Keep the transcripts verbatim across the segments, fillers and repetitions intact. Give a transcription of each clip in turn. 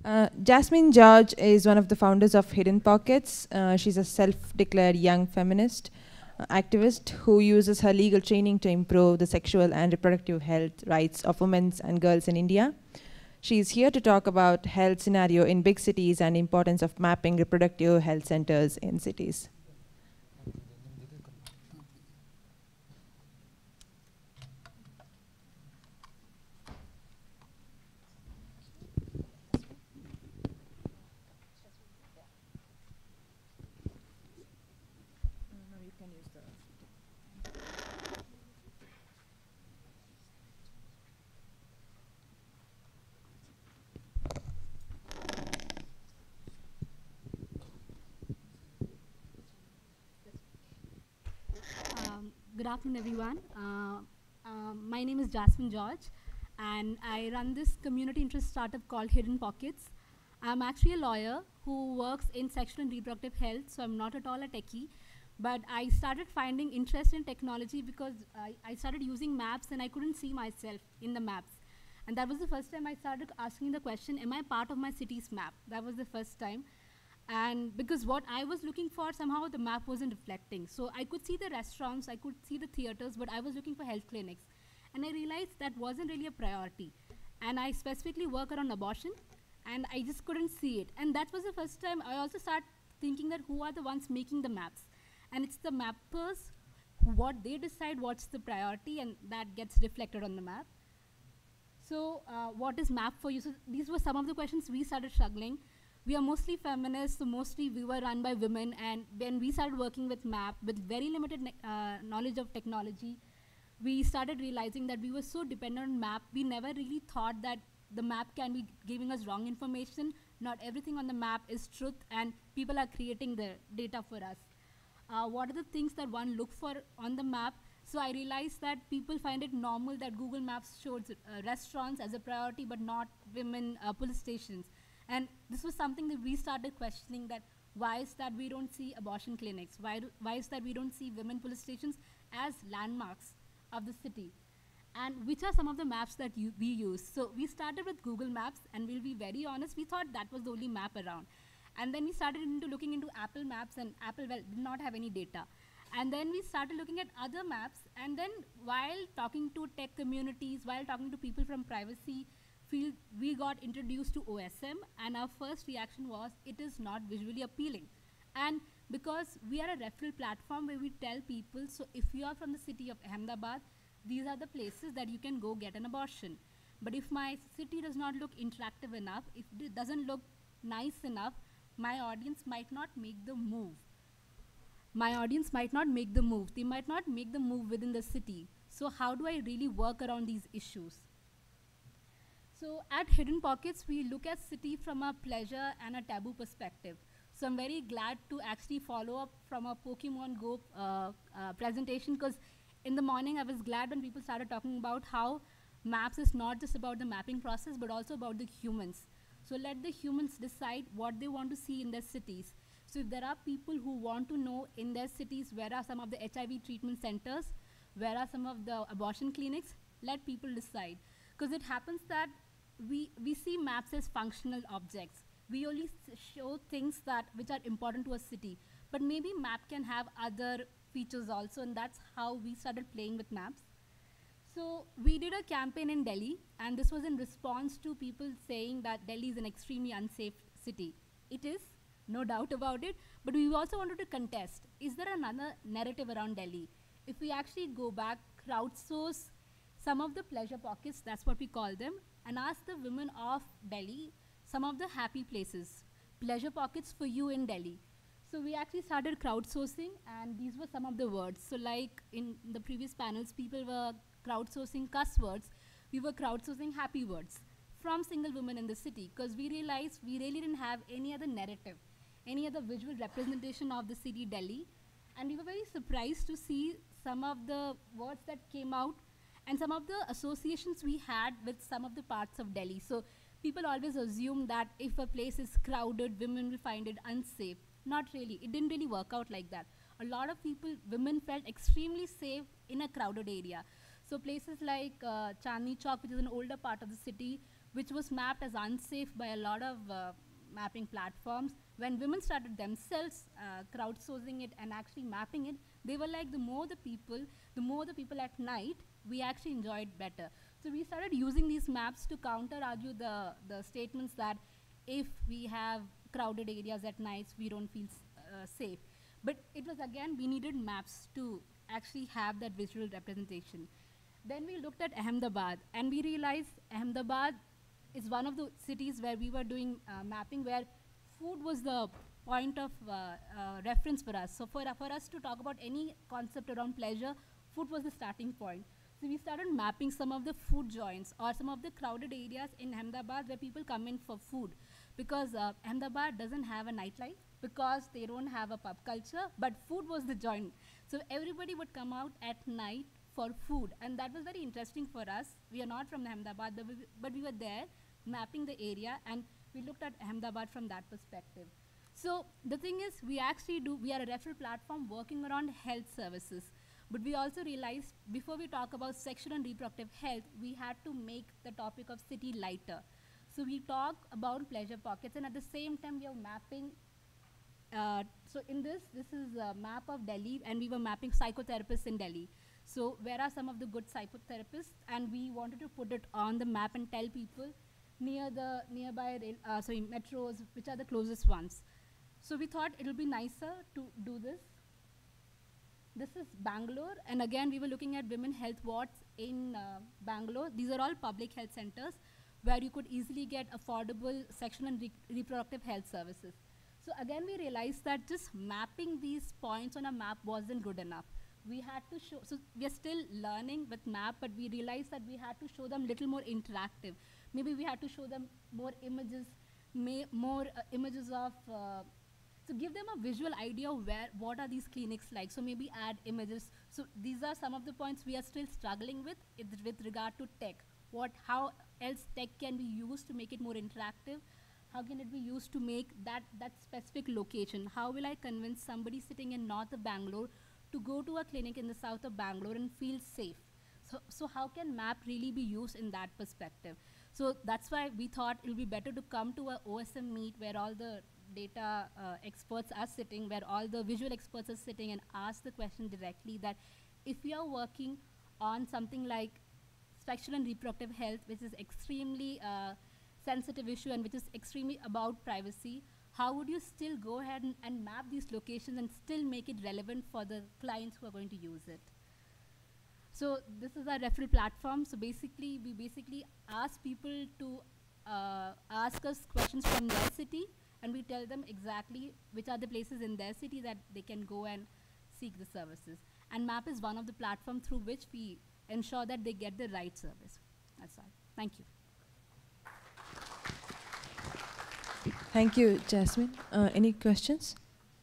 Uh, Jasmine George is one of the founders of Hidden Pockets. Uh, she's a self-declared young feminist uh, activist who uses her legal training to improve the sexual and reproductive health rights of women and girls in India. She's here to talk about health scenario in big cities and importance of mapping reproductive health centers in cities. Um, good afternoon, everyone. Uh, uh, my name is Jasmine George, and I run this community interest startup called Hidden Pockets. I'm actually a lawyer who works in sexual and reproductive health, so I'm not at all a techie. But I started finding interest in technology because I, I started using maps and I couldn't see myself in the maps. And that was the first time I started asking the question, am I part of my city's map? That was the first time. And because what I was looking for, somehow the map wasn't reflecting. So I could see the restaurants, I could see the theaters, but I was looking for health clinics. And I realized that wasn't really a priority. And I specifically work around abortion, and I just couldn't see it. And that was the first time I also started thinking that who are the ones making the maps? And it's the mappers, what they decide what's the priority, and that gets reflected on the map. So uh, what is map for you? So these were some of the questions we started struggling. We are mostly feminists, so mostly we were run by women, and when we started working with map, with very limited uh, knowledge of technology, we started realizing that we were so dependent on map, we never really thought that the map can be giving us wrong information. Not everything on the map is truth, and people are creating the data for us. Uh, what are the things that one look for on the map? So I realized that people find it normal that Google Maps shows uh, restaurants as a priority, but not women uh, police stations. And this was something that we started questioning, that why is that we don't see abortion clinics? Why, do, why is that we don't see women police stations as landmarks of the city? And which are some of the maps that you, we use? So we started with Google Maps, and we'll be very honest, we thought that was the only map around. And then we started into looking into Apple Maps, and Apple, well, did not have any data. And then we started looking at other maps, and then while talking to tech communities, while talking to people from privacy field, we got introduced to O S M, and our first reaction was, it is not visually appealing. And because we are a referral platform where we tell people, so if you are from the city of Ahmedabad, these are the places that you can go get an abortion. But if my city does not look interactive enough, if it doesn't look nice enough, my audience might not make the move. My audience might not make the move. They might not make the move within the city. So how do I really work around these issues? So at Hidden Pockets, we look at city from a pleasure and a taboo perspective. So I'm very glad to actually follow up from a Pokemon Go uh, uh, presentation, because in the morning I was glad when people started talking about how maps is not just about the mapping process, but also about the humans. So let the humans decide what they want to see in their cities. So if there are people who want to know in their cities where are some of the H I V treatment centers, where are some of the abortion clinics, let people decide. Because it happens that we, we see maps as functional objects. We only show things that which are important to a city. But maybe map can have other features also, and that's how we started playing with maps. So we did a campaign in Delhi, and this was in response to people saying that Delhi is an extremely unsafe city. It is, no doubt about it, but we also wanted to contest, is there another narrative around Delhi? If we actually go back, crowdsource some of the pleasure pockets, that's what we call them, and ask the women of Delhi some of the happy places, pleasure pockets for you in Delhi. So we actually started crowdsourcing, and these were some of the words. So like in the previous panels, people were crowdsourcing cuss words, we were crowdsourcing happy words from single women in the city, because we realized we really didn't have any other narrative, any other visual representation of the city Delhi. And we were very surprised to see some of the words that came out and some of the associations we had with some of the parts of Delhi. So people always assume that if a place is crowded, women will find it unsafe. Not really. It didn't really work out like that. A lot of people, women felt extremely safe in a crowded area. So places like uh, Chandni Chowk, which is an older part of the city, which was mapped as unsafe by a lot of uh, mapping platforms. When women started themselves uh, crowdsourcing it and actually mapping it, they were like, the more the people, the more the people at night, we actually enjoyed better. So we started using these maps to counter-argue the, the statements that if we have crowded areas at nights, we don't feel uh, safe. But it was, again, we needed maps to actually have that visual representation. Then we looked at Ahmedabad, and we realized Ahmedabad is one of the cities where we were doing uh, mapping, where food was the point of uh, uh, reference for us. So for, uh, for us to talk about any concept around pleasure, food was the starting point. So we started mapping some of the food joints or some of the crowded areas in Ahmedabad where people come in for food. Because uh, Ahmedabad doesn't have a nightlife, because they don't have a pub culture, but food was the joint. So everybody would come out at night for food, and that was very interesting for us. We are not from Ahmedabad, but we, but we were there mapping the area, and we looked at Ahmedabad from that perspective. So the thing is, we actually do, we are a referral platform working around health services. But we also realized, before we talk about sexual and reproductive health, we had to make the topic of city lighter. So we talk about pleasure pockets, and at the same time, we are mapping. Uh, so in this, this is a map of Delhi, and we were mapping psychotherapists in Delhi. So where are some of the good psychotherapists? And we wanted to put it on the map and tell people near the nearby rail, uh, sorry, metros, which are the closest ones. So we thought it'll be nicer to do this. This is Bangalore, and again, we were looking at women health wards in uh, Bangalore. These are all public health centers where you could easily get affordable sexual and re reproductive health services. So again, we realized that just mapping these points on a map wasn't good enough. We had to show, so we are still learning with map, but we realized that we had to show them little more interactive. Maybe we had to show them more images, may, more uh, images of, uh, so give them a visual idea of where, what are these clinics like. So maybe add images. So these are some of the points we are still struggling with, with regard to tech. What, how else tech can be used to make it more interactive? How can it be used to make that, that specific location? How will I convince somebody sitting in north of Bangalore to go to a clinic in the south of Bangalore and feel safe? So, so how can map really be used in that perspective? So that's why we thought it would be better to come to a O S M meet where all the data uh, experts are sitting, where all the visual experts are sitting, and ask the question directly that if we are working on something like sexual and reproductive health, which is extremely uh, sensitive issue and which is extremely about privacy, how would you still go ahead and, and map these locations and still make it relevant for the clients who are going to use it? So this is our referral platform. So basically, we basically ask people to uh, ask us questions from their city, and we tell them exactly which are the places in their city that they can go and seek the services. And MAP is one of the platforms through which we ensure that they get the right service. That's all. Thank you. Thank you, Jasmine. Uh, any questions?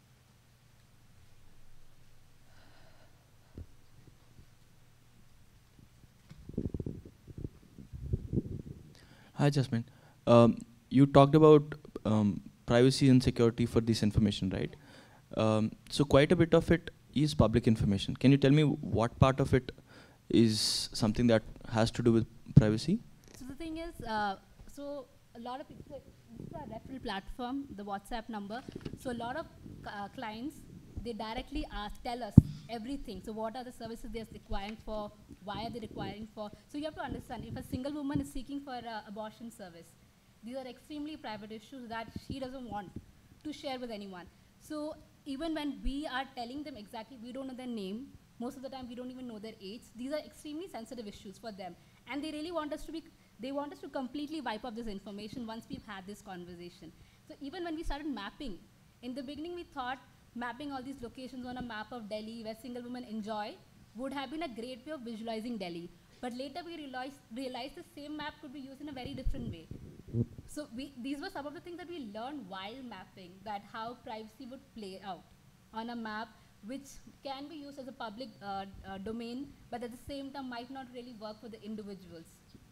Hi, Jasmine. Um, you talked about um, privacy and security for this information, right? Um, so quite a bit of it is public information. Can you tell me what part of it is something that has to do with privacy? So the thing is, uh, so a lot of people, this is a referral platform, the WhatsApp number. So a lot of uh, clients, they directly ask, tell us everything. So what are the services they're requiring for? Why are they requiring for? So you have to understand, if a single woman is seeking for uh, abortion service, these are extremely private issues that she doesn't want to share with anyone. So even when we are telling them exactly, we don't know their name, most of the time we don't even know their age. These are extremely sensitive issues for them. And they really want us to be, they want us to completely wipe up this information once we've had this conversation. So even when we started mapping, in the beginning we thought mapping all these locations on a map of Delhi where single women enjoy would have been a great way of visualizing Delhi. But later we realized, realized the same map could be used in a very different way. So we, these were some of the things that we learned while mapping, that how privacy would play out on a map which can be used as a public uh, uh, domain, but at the same time might not really work for the individuals.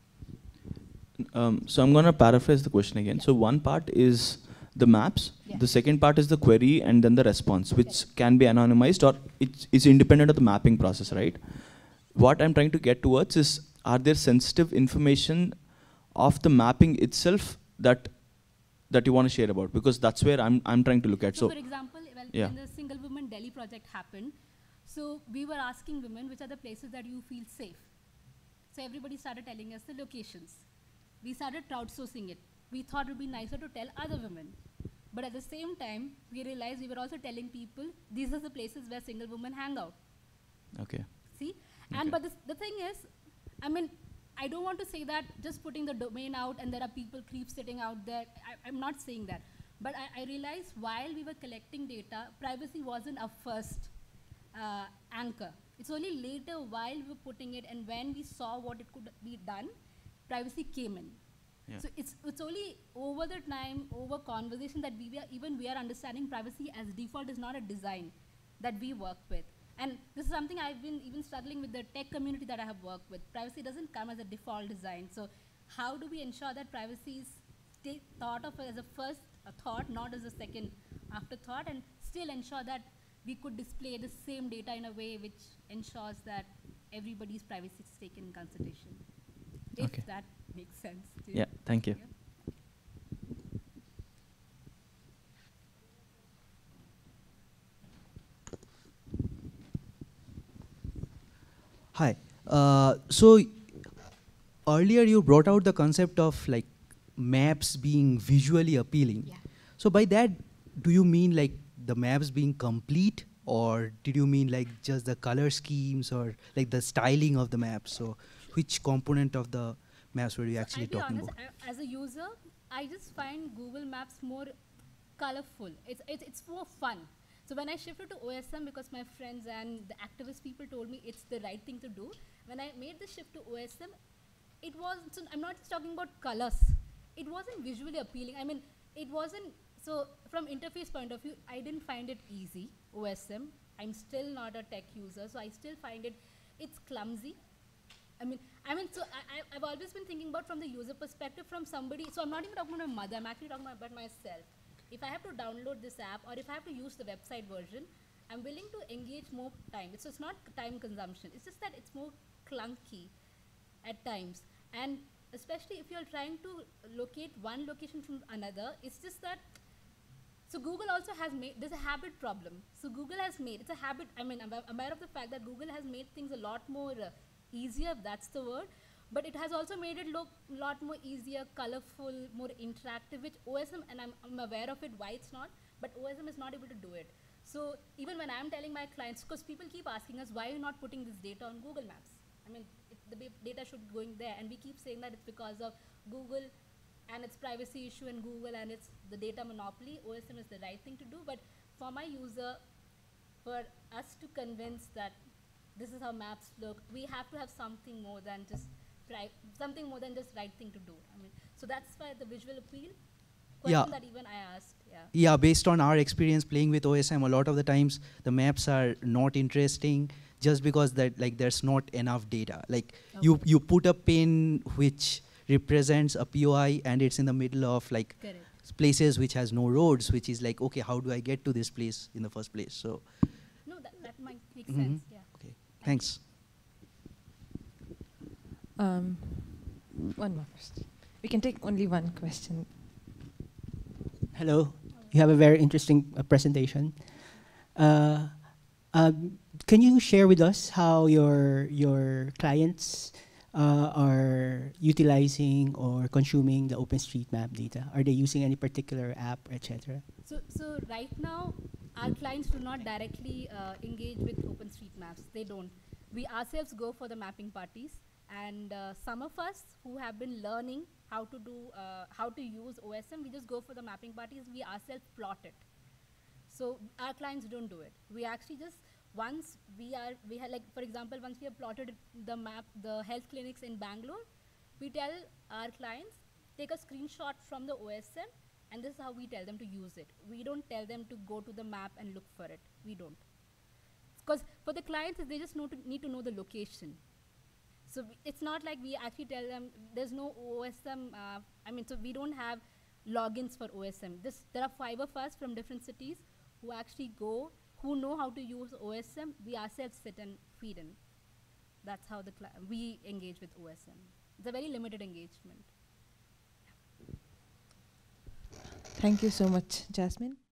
Um, so I'm going to paraphrase the question again. Yeah. So one part is the maps, yeah. The second part is the query, and then the response, which okay. can be anonymized or it's, it's independent of the mapping process, right? What I'm trying to get towards is, are there sensitive information of the mapping itself that that you want to share about? Because that's where I'm I'm trying to look at. So, So, for example, well, yeah. when the Single Women Delhi project happened, so we were asking women which are the places that you feel safe. So everybody started telling us the locations. We started crowdsourcing it. We thought it would be nicer to tell other women. But at the same time, we realized we were also telling people these are the places where single women hang out. Okay. See? Okay. And but this, the thing is, I mean, I don't want to say that just putting the domain out and there are people creep sitting out there. I, I'm not saying that. But I, I realized while we were collecting data, privacy wasn't our first uh, anchor. It's only later while we were putting it and when we saw what it could be done, privacy came in. Yeah. So it's, it's only over the time, over conversation that we were, even we are understanding privacy as default is not a design that we work with. And this is something I've been even struggling with the tech community that I have worked with. Privacy doesn't come as a default design. So how do we ensure that privacy is thought of as a first a thought, not as a second afterthought, and still ensure that we could display the same data in a way which ensures that everybody's privacy is taken in consideration. If Okay. that makes sense to Yeah, thank you. Yeah. Hi. Uh, so earlier you brought out the concept of like maps being visually appealing. Yeah. So by that, do you mean like the maps being complete, or did you mean like just the color schemes or like the styling of the maps? So which component of the maps were you So actually I'll be talking honest, about? I- as a user, I just find Google Maps more colorful. It's, it's, it's more fun. So when I shifted to O S M, because my friends and the activist people told me it's the right thing to do, when I made the shift to O S M, it was, so I'm not just talking about colors. It wasn't visually appealing. I mean, it wasn't, so from interface point of view, I didn't find it easy, O S M. I'm still not a tech user, so I still find it, it's clumsy. I mean, I mean, so I, I, I've always been thinking about from the user perspective, from somebody, so I'm not even talking about my mother, I'm actually talking about myself. If I have to download this app or if I have to use the website version, I'm willing to engage more time. It's just not time consumption. It's just that it's more clunky at times. And especially if you're trying to locate one location from another, it's just that, so Google also has made, there's a habit problem. So Google has made, it's a habit, I mean, I'm aware of the fact that Google has made things a lot more uh, easier, if that's the word, but it has also made it look a lot more easier, colorful, more interactive, which O S M, and I'm, I'm aware of it, why it's not, but O S M is not able to do it. So even when I'm telling my clients, because people keep asking us, why are you not putting this data on Google Maps? I mean, it, the data should be going there, and we keep saying that it's because of Google and its privacy issue and Google and its the data monopoly. O S M is the right thing to do, but for my user, for us to convince that this is how maps look, we have to have something more than just something more than just right thing to do. I mean, so that's why the visual appeal question Yeah. that even I asked. Yeah. Yeah, based on our experience playing with O S M, a lot of the times the maps are not interesting just because that like there's not enough data. Like Okay. you you put a pin which represents a P O I and it's in the middle of like Correct. places which has no roads, which is like, okay, how do I get to this place in the first place? So No, that, that might make Mhm. sense. Yeah. okay, thanks. Um, one more question. We can take only one question. Hello. You have a very interesting uh, presentation. Uh, um, can you share with us how your your clients uh, are utilizing or consuming the OpenStreetMap data? Are they using any particular app, et cetera? So, so right now, our clients do not directly uh, engage with OpenStreetMaps. They don't. We ourselves go for the mapping parties, and uh, some of us who have been learning how to do, uh, how to use O S M, we just go for the mapping parties. We ourselves plot it. So our clients don't do it. We actually just once we are we have like for example once we have plotted the map, the health clinics in Bangalore, we tell our clients take a screenshot from the O S M, and this is how we tell them to use it. We don't tell them to go to the map and look for it. We don't. Because for the clients, they just know to need to know the location. So we, it's not like we actually tell them there's no O S M. Uh, I mean, so we don't have logins for O S M. This, there are five of us from different cities who actually go, who know how to use O S M. We ourselves sit and feed in. That's how the we engage with O S M. It's a very limited engagement. Thank you so much, Jasmine.